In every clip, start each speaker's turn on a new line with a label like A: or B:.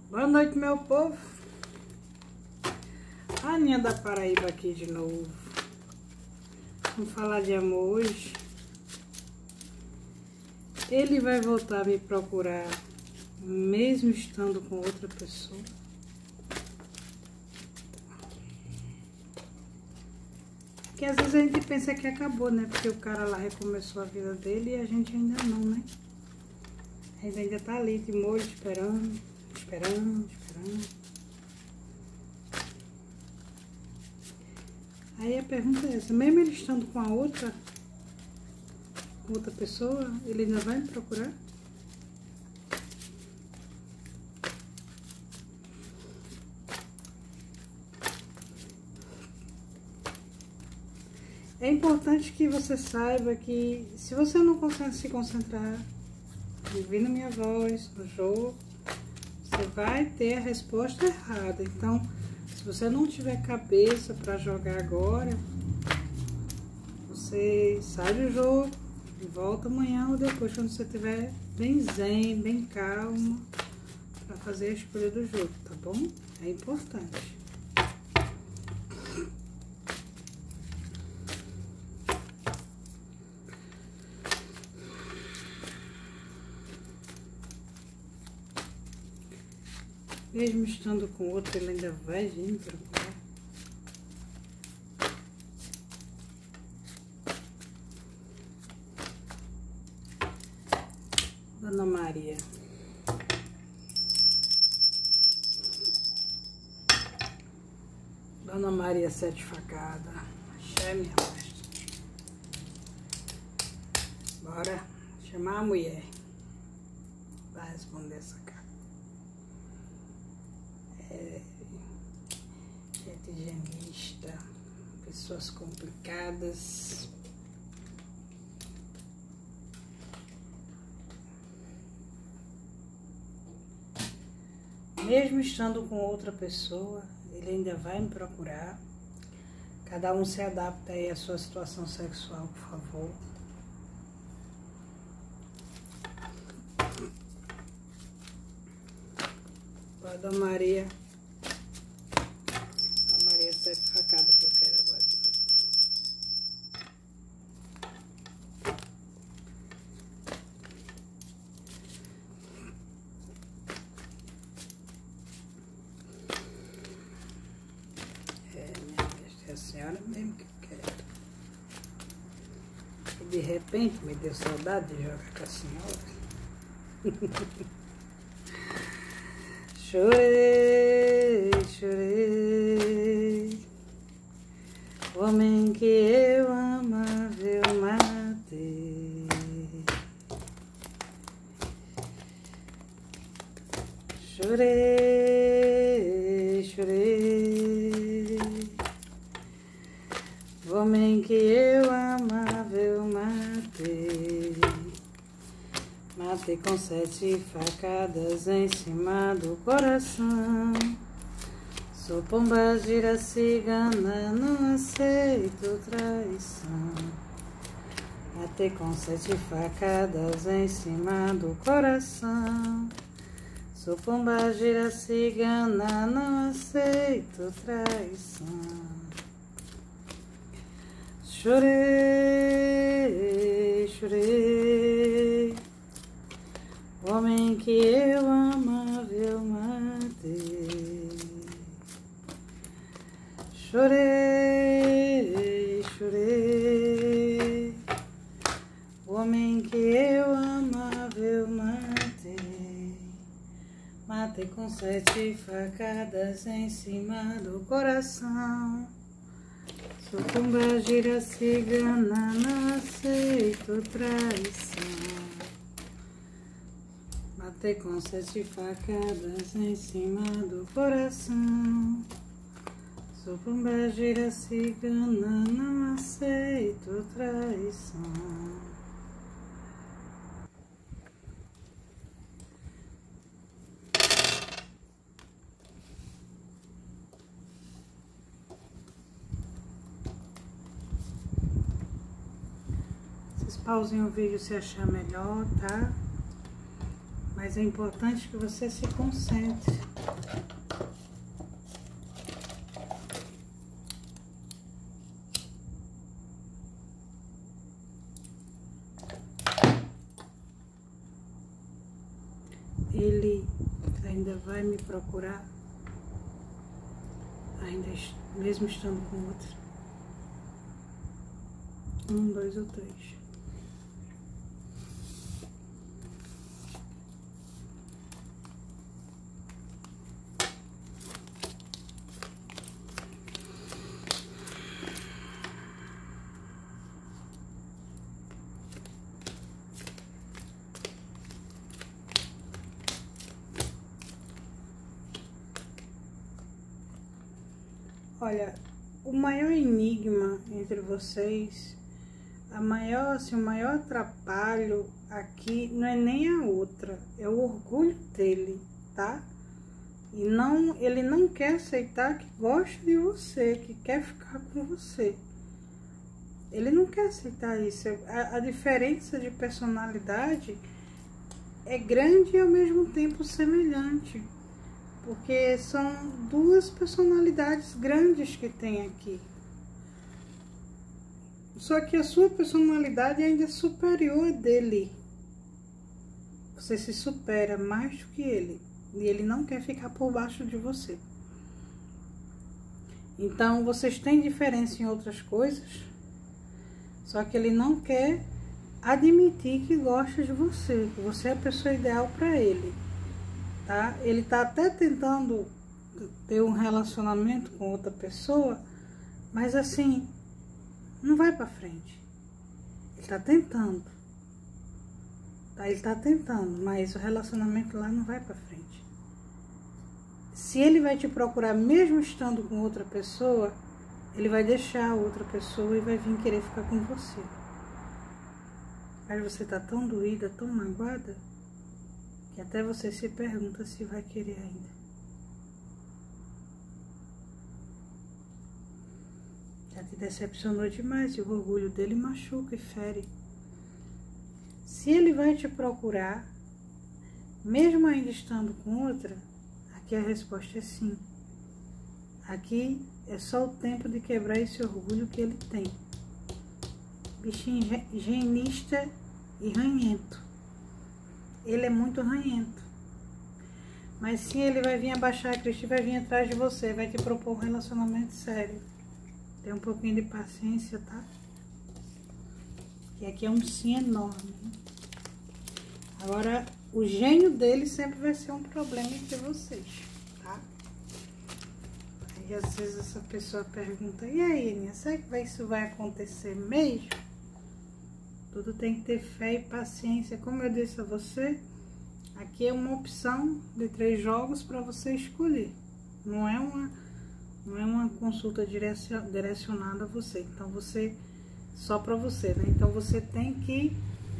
A: Boa noite, meu povo. A Aninha da Paraíba aqui de novo. Vamos falar de amor hoje. Ele vai voltar a me procurar, mesmo estando com outra pessoa. Porque às vezes a gente pensa que acabou, né? Porque o cara lá recomeçou a vida dele e a gente ainda não, né? A gente ainda tá ali de molho, esperando. Aí a pergunta é essa, mesmo ele estando com a outra pessoa, ele ainda vai me procurar? É importante que você saiba que se você não consegue se concentrar, ouvindo minha voz, no jogo, você vai ter a resposta errada. Então, se você não tiver cabeça para jogar agora, você sai do jogo e volta amanhã ou depois, quando você estiver bem zen, bem calmo, para fazer a escolha do jogo, tá bom? É importante. Mesmo estando com outro, ele ainda vai vir me procurar. Dona Maria. Dona Maria Sete Facada. Axé, minha mestra. Bora chamar a mulher. Vai responder essa carta. Gente genista, pessoas complicadas. Mesmo estando com outra pessoa, ele ainda vai me procurar. Cada um se adapta aí à sua situação sexual, por favor. Dona Maria. Dona Maria Sete Facada que eu quero agora. Minha mestra, é a senhora mesmo que eu quero. E de repente me deu saudade de jogar com a senhora. Chorei, chorei, o homem que eu amava eu matei. Chorei, chorei, o homem que eu amava eu matei. Matei com 7 facadas em cima do coração. Sou pomba gira cigana, não aceito traição. Matei com 7 facadas em cima do coração. Sou pomba gira cigana, não aceito traição. Chorei, chorei, o homem que eu amava eu matei. Chorei, chorei, o homem que eu amava eu matei. Matei com 7 facadas em cima do coração. Sou pomba gira cigana, não aceito traição. Matei com 7 facadas em cima do coração. Sou pomba gira cigana, não aceito traição. Vocês pausem o vídeo se achar melhor, tá? Mas é importante que você se concentre. ele ainda vai me procurar, ainda mesmo estando com outra. 1, 2 ou 3. Olha, o maior enigma entre vocês, o maior atrapalho aqui não é nem a outra, é o orgulho dele, tá? E ele não quer aceitar que gosta de você, que quer ficar com você. Ele não quer aceitar isso. A diferença de personalidade é grande e ao mesmo tempo semelhante. Porque são duas personalidades grandes que tem aqui. Só que a sua personalidade ainda é superior a dele. Você se supera mais do que ele. E ele não quer ficar por baixo de você. Então, vocês têm diferença em outras coisas. Só que ele não quer admitir que gosta de você. Que você é a pessoa ideal para ele. Tá? Ele tá até tentando ter um relacionamento com outra pessoa, mas assim, não vai pra frente. Ele tá tentando. Tá? Ele tá tentando, mas o relacionamento lá não vai pra frente. Se ele vai te procurar mesmo estando com outra pessoa, ele vai deixar a outra pessoa e vai vir querer ficar com você. Mas você tá tão doída, tão magoada, que até você se pergunta se vai querer ainda. Já te decepcionou demais e o orgulho dele machuca e fere. Se ele vai te procurar, mesmo ainda estando com outra, aqui a resposta é sim. Aqui é só o tempo de quebrar esse orgulho que ele tem. Bichinho higienista e ranhento. Ele é muito ranhento. Mas sim, ele vai vir abaixar a crista e vai vir atrás de você. Vai te propor um relacionamento sério. Tem um pouquinho de paciência, tá? E aqui é um sim enorme. Agora, o gênio dele sempre vai ser um problema entre vocês, tá? Aí, às vezes, essa pessoa pergunta: e aí, Aninha, será que isso vai acontecer mesmo? Tudo tem que ter fé e paciência. Como eu disse a você, aqui é uma opção de 3 jogos para você escolher. Não é uma consulta direcionada a você. Então, só para você, né? Então, você tem que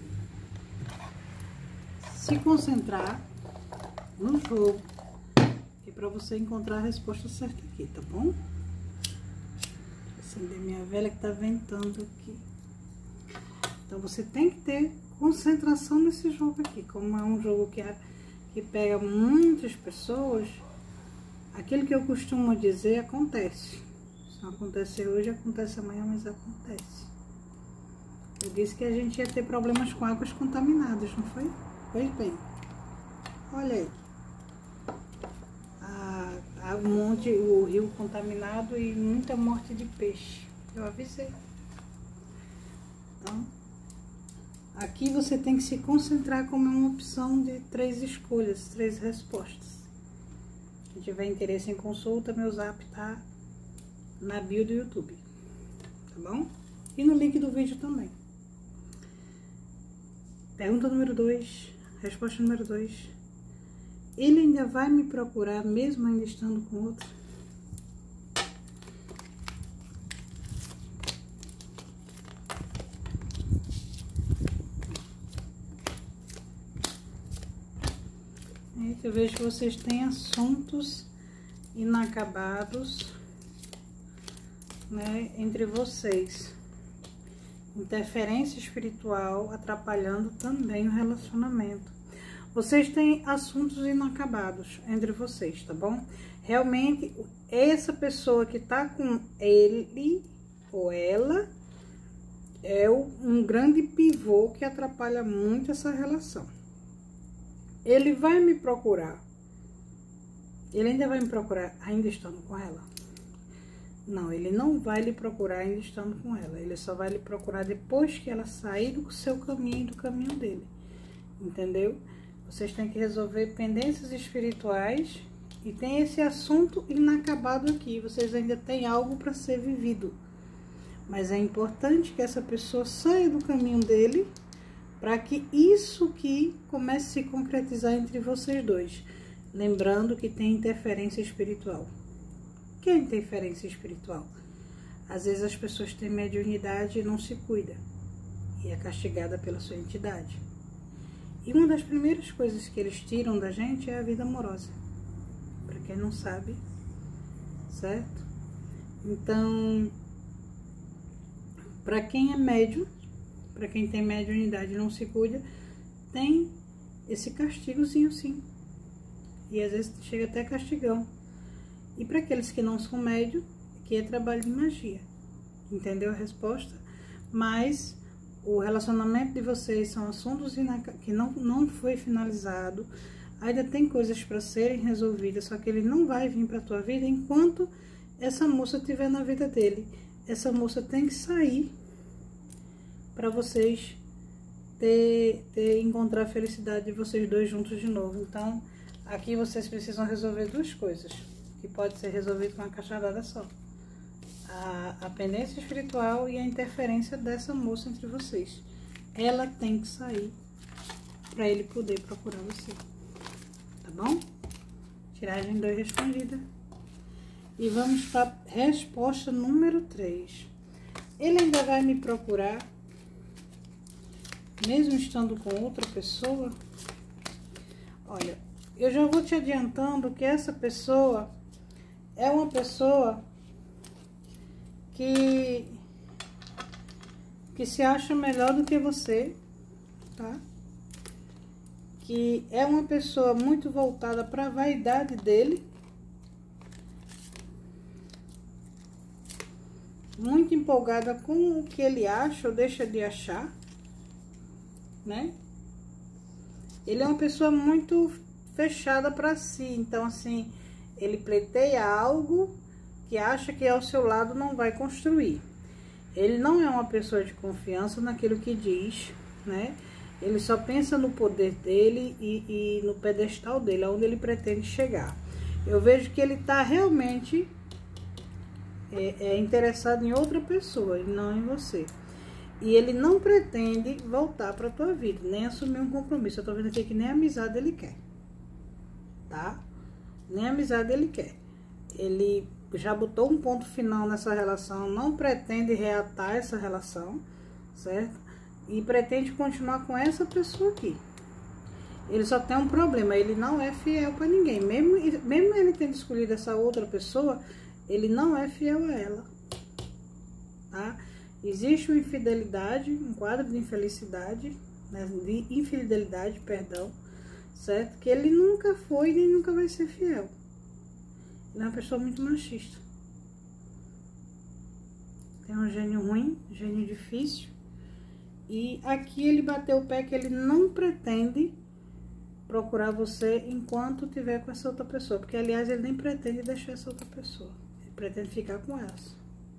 A: se concentrar no jogo, que é para você encontrar a resposta certa aqui, tá bom? Vou acender minha vela que tá ventando aqui. Então, você tem que ter concentração nesse jogo aqui. Como é um jogo que pega muitas pessoas, aquilo que eu costumo dizer acontece. Se não acontecer hoje, acontece amanhã, mas acontece. Eu disse que a gente ia ter problemas com águas contaminadas, não foi? Pois bem. Olha aí. O rio contaminado e muita morte de peixe. Eu avisei. Então, aqui você tem que se concentrar como uma opção de 3 escolhas, 3 respostas. Se tiver interesse em consulta, meu zap tá na bio do YouTube, tá bom? E no link do vídeo também. Pergunta número 2, resposta número 2. Ele ainda vai me procurar mesmo ainda estando com outro? Eu vejo que vocês têm assuntos inacabados, né, entre vocês. Interferência espiritual atrapalhando também o relacionamento. Vocês têm assuntos inacabados entre vocês, tá bom? Realmente, essa pessoa que tá com ele ou ela é um grande pivô que atrapalha muito essa relação. ele vai me procurar. Ele ainda vai me procurar ainda estando com ela? Não, ele não vai lhe procurar ainda estando com ela. Ele só vai lhe procurar depois que ela sair do seu caminho e do caminho dele. Entendeu? Vocês têm que resolver pendências espirituais e tem esse assunto inacabado aqui. Vocês ainda têm algo para ser vivido. Mas é importante que essa pessoa saia do caminho dele para que isso que comece a se concretizar entre vocês dois. Lembrando que tem interferência espiritual. O que é interferência espiritual? Às vezes as pessoas têm mediunidade e não se cuida. E é castigada pela sua entidade. E uma das primeiras coisas que eles tiram da gente é a vida amorosa. Para quem não sabe, certo? Então, para quem é médium, para quem tem mediunidade e não se cuida, tem esse castigozinho sim. E às vezes chega até castigão. E para aqueles que não são médium, que é trabalho de magia. Entendeu a resposta? Mas o relacionamento de vocês são assuntos que não foi finalizado. Ainda tem coisas para serem resolvidas, só que ele não vai vir para a tua vida enquanto essa moça estiver na vida dele. Essa moça tem que sair para vocês encontrar a felicidade de vocês dois juntos de novo. Então, aqui vocês precisam resolver duas coisas, que pode ser resolvido com uma cachadada só. A pendência espiritual e a interferência dessa moça entre vocês. Ela tem que sair para ele poder procurar você. Tá bom? Tiragem 2 respondida. E vamos para a resposta número 3. Ele ainda vai me procurar, mesmo estando com outra pessoa? Olha, eu já vou te adiantando que essa pessoa é uma pessoa que se acha melhor do que você, tá? Que é uma pessoa muito voltada para a vaidade dele, muito empolgada com o que ele acha ou deixa de achar, né? Ele é uma pessoa muito fechada para si, então assim, ele pleiteia algo que acha que ao seu lado não vai construir. Ele não é uma pessoa de confiança naquilo que diz, né? Ele só pensa no poder dele e no pedestal dele, aonde ele pretende chegar. Eu vejo que ele está realmente interessado em outra pessoa e não em você. E ele não pretende voltar para a tua vida, nem assumir um compromisso. Eu tô vendo aqui que nem amizade ele quer, tá? Nem amizade ele quer. Ele já botou um ponto final nessa relação, não pretende reatar essa relação, certo? E pretende continuar com essa pessoa aqui. Ele só tem um problema, ele não é fiel para ninguém. Mesmo ele tendo escolhido essa outra pessoa, ele não é fiel a ela, tá? Existe uma infidelidade, um quadro de infelicidade, né, de infidelidade, perdão, certo? Que ele nunca foi nem nunca vai ser fiel. Ele é uma pessoa muito machista. Tem um gênio ruim, gênio difícil. E aqui ele bateu o pé que ele não pretende procurar você enquanto tiver com essa outra pessoa. Porque, aliás, ele nem pretende deixar essa outra pessoa. Ele pretende ficar com essa.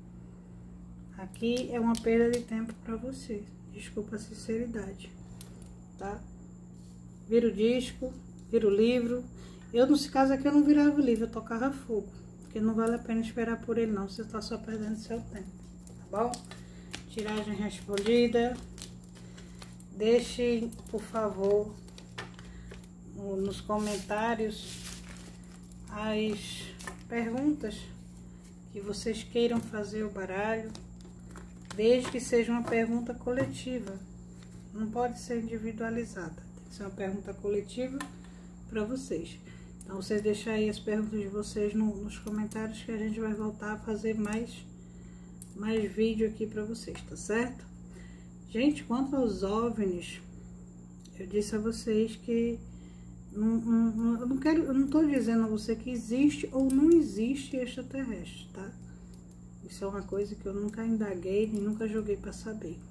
A: Aqui é uma perda de tempo para você. Desculpa a sinceridade, tá? Vira o disco, vira o livro. Eu, nesse caso aqui, eu não virava o livro, eu tocava fogo. Porque não vale a pena esperar por ele, não. Você tá só perdendo seu tempo, tá bom? Tiragem respondida. Deixe, por favor, nos comentários as perguntas que vocês queiram fazer o baralho. Desde que seja uma pergunta coletiva. Não pode ser individualizada. Tem que ser uma pergunta coletiva para vocês. Então, vocês deixam aí as perguntas de vocês nos comentários que a gente vai voltar a fazer mais vídeo aqui para vocês, tá certo? Gente, quanto aos OVNIs, eu disse a vocês que eu não tô dizendo a você que existe ou não existe extraterrestre, tá? Isso é uma coisa que eu nunca indaguei, nem nunca joguei para saber.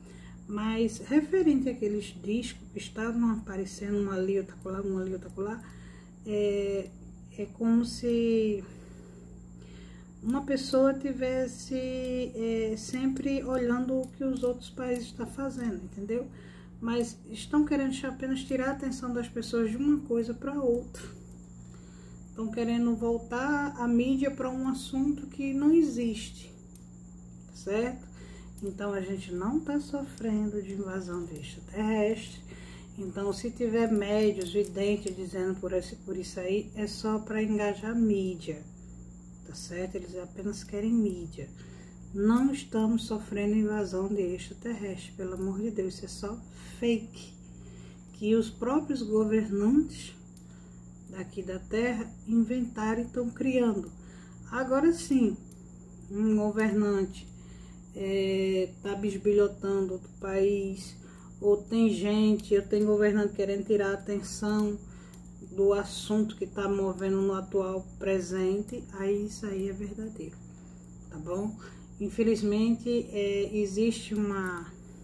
A: Mas referente àqueles discos que estavam aparecendo, um ali, outro acolá, um ali, outro acolá, é como se uma pessoa tivesse sempre olhando o que os outros países estão fazendo, entendeu? Mas estão querendo apenas tirar a atenção das pessoas de uma coisa para outra. Estão querendo voltar a mídia para um assunto que não existe, certo? Então a gente não está sofrendo de invasão de extraterrestre. Então, se tiver médios, videntes dizendo por isso aí, é só para engajar mídia, tá certo? Eles apenas querem mídia. Não estamos sofrendo invasão de extraterrestre, pelo amor de Deus, isso é só fake. Que os próprios governantes daqui da Terra inventaram e estão criando. Agora sim, um governante tá bisbilhotando outro país, ou tem gente, eu tenho governante querendo tirar a atenção do assunto que está movendo no atual presente, aí isso aí é verdadeiro, tá bom? Infelizmente, existe um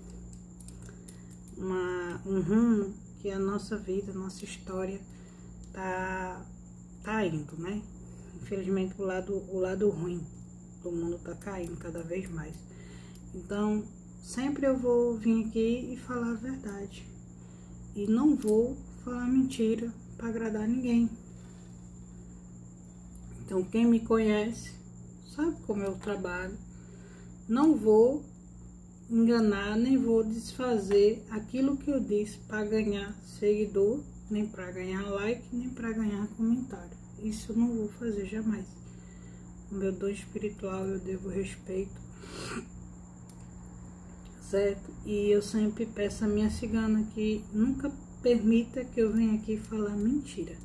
A: rumo que a nossa vida, a nossa história tá indo, né? Infelizmente, o lado ruim do mundo tá caindo cada vez mais. Então, sempre eu vou vir aqui e falar a verdade. E não vou falar mentira para agradar ninguém. Então, quem me conhece sabe como eu trabalho. Não vou enganar, nem vou desfazer aquilo que eu disse para ganhar seguidor, nem para ganhar like, nem para ganhar comentário. Isso eu não vou fazer jamais. O meu dom espiritual eu devo respeito, certo? E eu sempre peço a minha cigana que nunca permita que eu venha aqui falar mentira.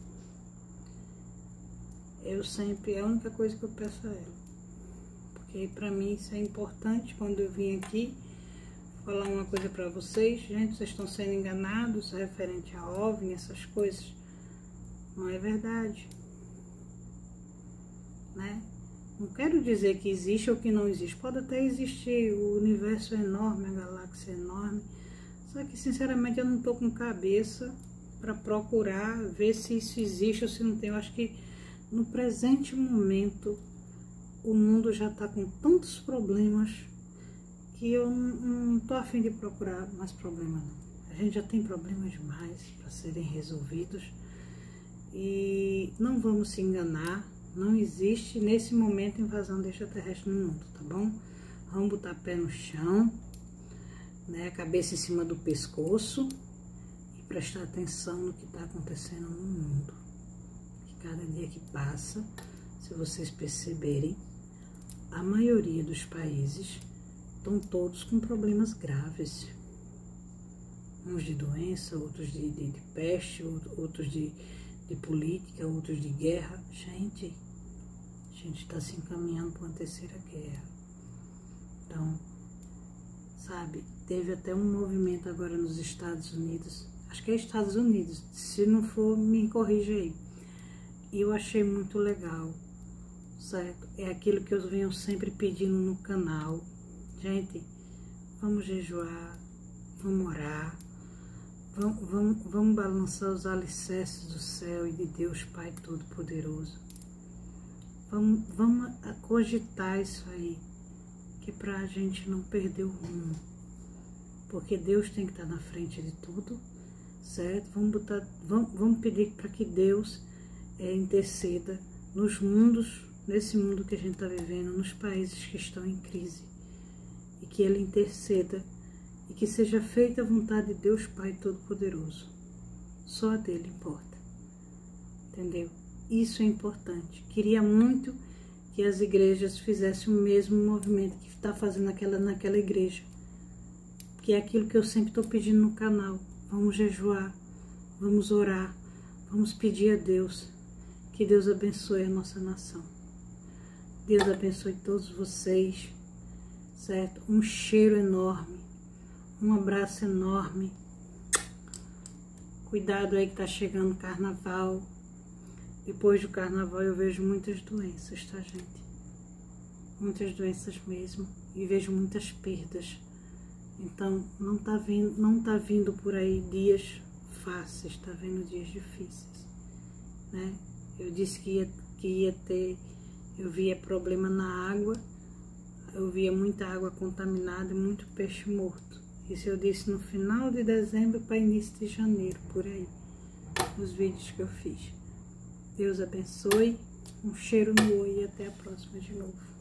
A: Eu sempre, é a única coisa que eu peço a ela. Porque para mim isso é importante quando eu vim aqui falar uma coisa para vocês. Gente, vocês estão sendo enganados referente a OVNI, essas coisas. Não é verdade, né? Não quero dizer que existe ou que não existe. Pode até existir, o universo é enorme, a galáxia é enorme. Só que, sinceramente, eu não estou com cabeça para procurar ver se isso existe ou se não tem. Eu acho que, no presente momento, o mundo já está com tantos problemas que eu não estou a fim de procurar mais problemas, não. A gente já tem problemas demais para serem resolvidos. E não vamos se enganar. Não existe, nesse momento, invasão de extraterrestre no mundo, tá bom? Vamos botar pé no chão, né? A cabeça em cima do pescoço e prestar atenção no que está acontecendo no mundo. E cada dia que passa, se vocês perceberem, a maioria dos países estão todos com problemas graves. Uns de doença, outros de peste, outros de política, outros de guerra. Gente, a gente está se encaminhando para uma terceira guerra. Então, sabe, teve até um movimento agora nos Estados Unidos, acho que é Estados Unidos, se não for, me corrija aí. E eu achei muito legal, certo? É aquilo que eu venho sempre pedindo no canal. Gente, vamos jejuar, vamos orar, vamos balançar os alicerces do céu e de Deus Pai Todo-Poderoso. Vamos cogitar isso aí, que é para a gente não perder o rumo. Porque Deus tem que estar na frente de tudo, certo? Vamos pedir para que Deus interceda nos mundos, nesse mundo que a gente está vivendo, nos países que estão em crise. E que Ele interceda e que seja feita a vontade de Deus Pai Todo-Poderoso. Só a dele importa. Entendeu? Isso é importante. Queria muito que as igrejas fizessem o mesmo movimento que está fazendo naquela igreja. Que é aquilo que eu sempre estou pedindo no canal. Vamos jejuar, vamos orar, vamos pedir a Deus que Deus abençoe a nossa nação. Deus abençoe todos vocês, certo? Um cheiro enorme. Um abraço enorme. Cuidado aí que tá chegando o carnaval. Depois do carnaval eu vejo muitas doenças, tá, gente? Muitas doenças mesmo. E vejo muitas perdas.
B: Então, não tá vindo por aí dias fáceis, tá vindo dias difíceis, né? Eu disse que ia ter, eu via problema na água, eu via muita água contaminada e muito peixe morto. Isso eu disse no final de dezembro para início de janeiro, por aí, nos vídeos que eu fiz. Deus abençoe, um cheiro no olho e até a próxima de novo.